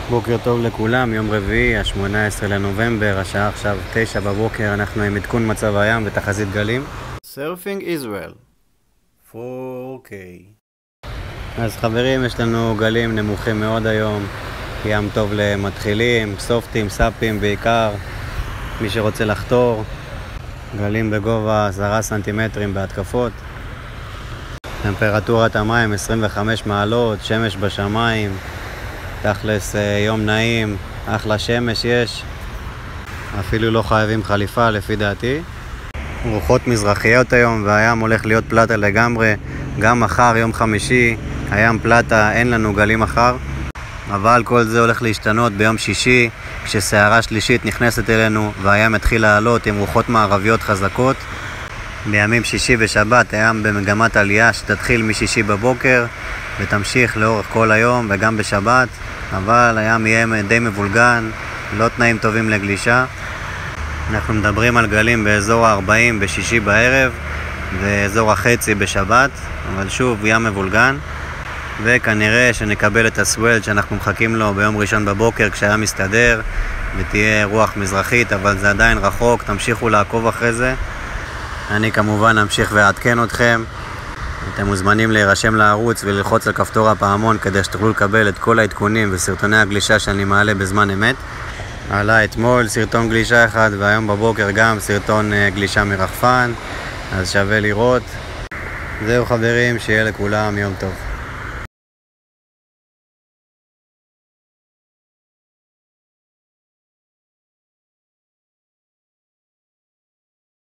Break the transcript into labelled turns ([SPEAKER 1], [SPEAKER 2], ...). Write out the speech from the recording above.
[SPEAKER 1] בוקר טוב לכולם, יום רביעי, ה-18 לנובמבר, השעה עכשיו 9 בבוקר, אנחנו עם עדכון מצב הים ותחזית גלים. Surfing Israel 4K. אז חברים, יש לנו גלים נמוכים מאוד היום, ים טוב למתחילים, סופטים, סאפים בעיקר, מי שרוצה לחתור. גלים בגובה 10 סנטימטרים בהתקפות. טמפרטורת המים 25 מעלות, שמש בשמיים, תכלס יום נעים, אחלה שמש יש, אפילו לא חייבים חליפה לפי דעתי. רוחות מזרחיות היום והים הולך להיות פלטה לגמרי, גם מחר יום חמישי הים פלטה, אין לנו גלים מחר, אבל כל זה הולך להשתנות ביום שישי כשסערה שלישית נכנסת אלינו והים מתחיל לעלות עם רוחות מערביות חזקות. בימים שישי ושבת הים במגמת עלייה שתתחיל משישי בבוקר ותמשיך לאורך כל היום וגם בשבת, אבל הים יהיה די מבולגן, לא תנאים טובים לגלישה. אנחנו מדברים על גלים באזור ה-40 בשישי בערב ואזור החצי בשבת, אבל שוב ים מבולגן, וכנראה שנקבל את הסוולד שאנחנו מחכים לו ביום ראשון בבוקר כשהים מסתדר ותהיה רוח מזרחית, אבל זה עדיין רחוק, תמשיכו לעקוב אחרי זה. אני כמובן אמשיך ואעדכן אתכם. אתם מוזמנים להירשם לערוץ וללחוץ על כפתור הפעמון כדי שתוכלו לקבל את כל העדכונים וסרטוני הגלישה שאני מעלה בזמן אמת. עלה אתמול סרטון גלישה אחד והיום בבוקר גם סרטון גלישה מרחפן, אז שווה לראות. זהו חברים, שיהיה לכולם יום טוב.